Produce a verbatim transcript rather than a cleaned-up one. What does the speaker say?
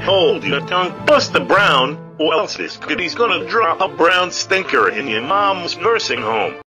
hold your tongue, Buster Brown, or else this kitty's gonna drop a brown stinker in your mom's nursing home.